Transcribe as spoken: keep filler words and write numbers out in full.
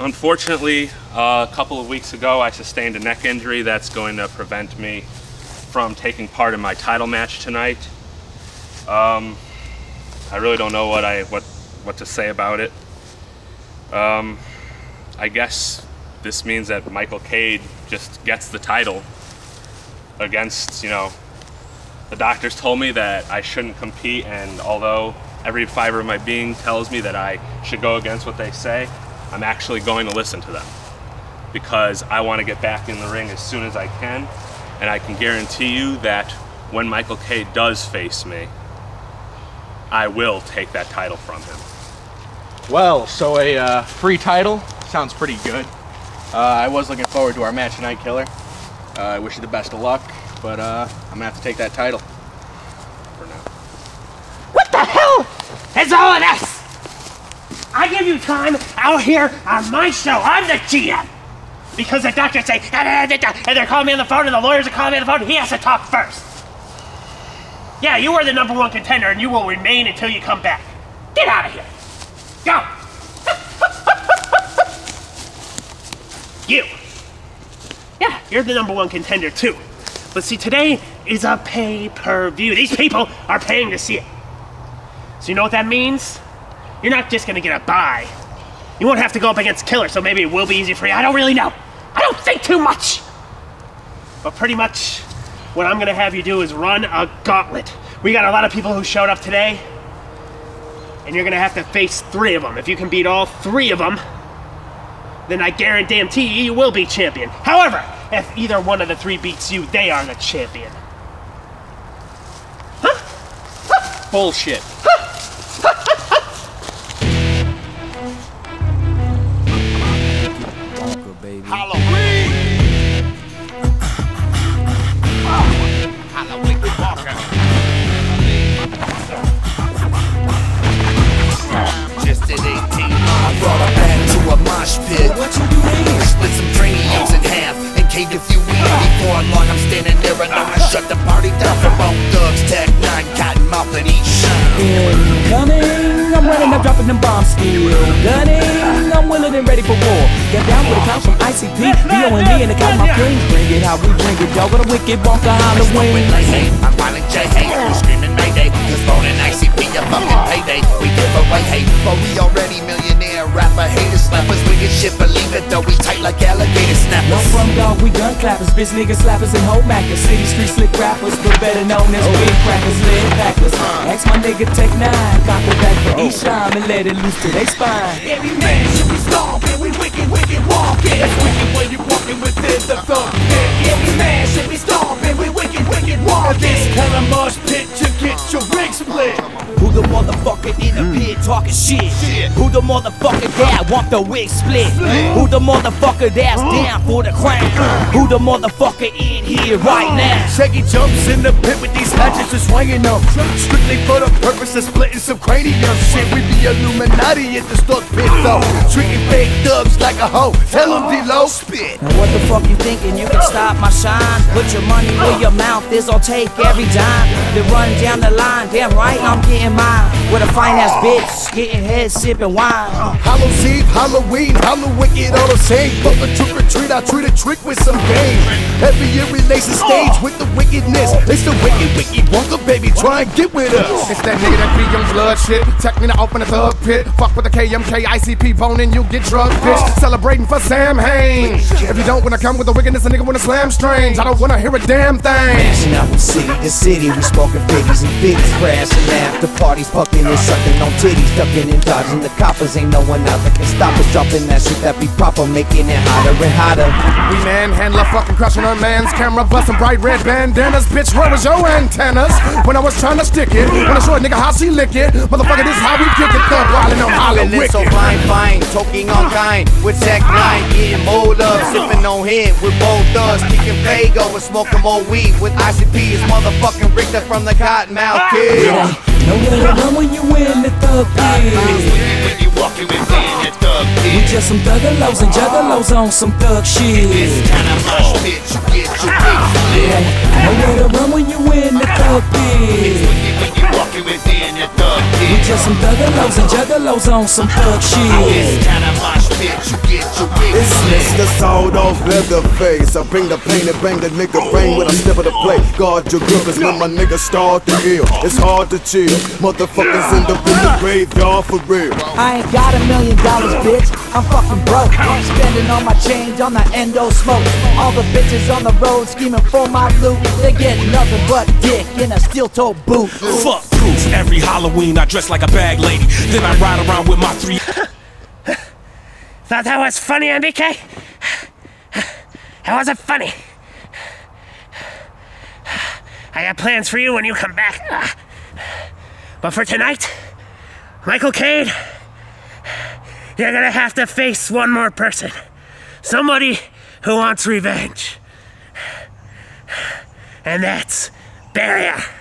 Unfortunately, uh, a couple of weeks ago, I sustained a neck injury that's going to prevent me from taking part in my title match tonight. Um, I really don't know what I what what to say about it. Um, I guess this means that Michael Cade just gets the title against, you know, the doctors told me that I shouldn't compete, and although every fiber of my being tells me that I should go against what they say, I'm actually going to listen to them because I want to get back in the ring as soon as I can, and I can guarantee you that when Michael Cade does face me, I will take that title from him. Well, so a uh, free title sounds pretty good. Uh, I was looking forward to our match tonight, Killer. Uh, I wish you the best of luck, but uh, I'm gonna have to take that title for now. What the hell is all of this? I give you time out here on my show. I'm the G M. Because the doctors say, and they're calling me on the phone, and the lawyers are calling me on the phone, he has to talk first. Yeah, you are the number one contender, and you will remain until you come back. Get out of here. Go. You. Yeah, you're the number one contender, too. But see, today is a pay-per-view. These people are paying to see it. So you know what that means? You're not just gonna get a bye. You won't have to go up against Killer, so maybe it will be easy for you. I don't really know. I don't think too much. But pretty much what I'm gonna have you do is run a gauntlet. We got a lot of people who showed up today, and you're gonna have to face three of them. If you can beat all three of them, then I guarantee you will be champion. However, if either one of the three beats you, they are the champion. Huh? Huh? Bullshit. Halloween! Halloween Walker. Just at eighteen. I brought her back to a mosh pit. What you do here? Split some craniums in half and caved a few in. Before long, I'm standing there and I'm gonna shut the party down for Bone Thugs, Tech Nine, Cottonmouth, and Eat Shine. Incoming, I'm running up, dropping them bombs, still gunning. I'm willing and ready for war. Get down with a clown from I C P, B O and me and the count my queens. Bring it how we bring it, y'all. With a wicked bonker Halloween. I'm violent J hate, we screaming Mayday. Cause Bone and I C P a fucking payday. We give away hate, but we already millionaire rapper haters, slappers. We get shit, believe it though. We tight like alligator snappers. No from dog, we gun clappers, bitch niggas slappers and hoe mackers. City street slick rappers, but better known as big crackers, lead packers. Ask my nigga Tech Nine, cock it back for E-Shine and let it loose to they spine. Every man should be stomping, we wicked, wicked walking. That's wicked when you walking within the thumb pit. Every man should be stomping, we wicked, wicked walking. This kind of mosh pit to get your rig split. Who the motherfucker in the pit talking shit? Who the motherfucker that want the wig split? Who the motherfucker that's down for the crown? Who the motherfucker in here right now? Shaggy jumps in the pit with these hatchets and swinging them. Strictly for the purpose of splitting some cranium shit. We be Illuminati at the Stuck Pit though. Treating fake thugs like a hoe. Tell them D-Lo spit. Now what the fuck you thinking? You can stop my shine? Put your money where your mouth is, I'll take every dime. Then run down the line, damn right I'm getting mine. With a fine ass bitch, getting head, sipping wine. Hallows Eve, Halloween, Halloween wicked all the same. Fuck a trick or treat, I treat a trick with some game. Every year we lace the stage with the wickedness. It's the wicked, wicked Wonka, baby, try and get with us. It's that nigga that be on blood shit. Tech me to open the thug pit. Fuck with the K M K, I C P bone and you get drugged, bitch. Celebrating for Sam Hain. If you don't wanna come with the wickedness, a nigga wanna slam strange. I don't wanna hear a damn thing. Mashing out from city to city, we smoking fifties and fifties, crashing after parties, pucking and sucking on titties, ducking and dodging the coppers. Ain't no one out that can stop us, dropping that shit that be proper, making it hotter and hotter. We manhandler, fucking crushing our man's camera, busting bright red bandanas. Bitch, where was your antennas when I was trying to stick it? When I show a nigga how she lick it, motherfucker, this is how we kick it. Thug wildin' on Hollow Wicked. So fine, fine, talking all kind with Tech Nine, getting mold up, sipping on hit with both thugs, kicking Fago and smoking more weed with I C P. Is motherfucking Richter from the Cottonmouth Kid. Nowhere to run when you in the thug pit. When you walking within that thug pit. just some thuggalos and juggalos on some thug shit. This kind of mosh pit, you get your wings lit. Nowhere to run when you in the thug It's pit. wicked when you walking within the thug We pit. just some thuggalos and juggalos on some thug shit. This kind of mosh pit, you get your wings It's lit. Mister Sawed Off Leatherface. I bring the pain and bang the nigga brain when I step of the plate. Guard your grill, cause when my niggas start to ill, it's hard to chill. Motherfuckers end up in the graveyard for real. I ain't got a million dollars, bitch. I'm fucking broke. I'm spending all my change on the endo smoke. All the bitches on the road scheming for my loot. They get nothing but dick in a steel-toe boot. Fuck proof. Every Halloween I dress like a bag lady. Then I ride around with my three. Thought that was funny, M B K? That wasn't funny. I got plans for you when you come back. But for tonight, Michael Caine, you're gonna have to face one more person. Somebody who wants revenge. And that's Barrier.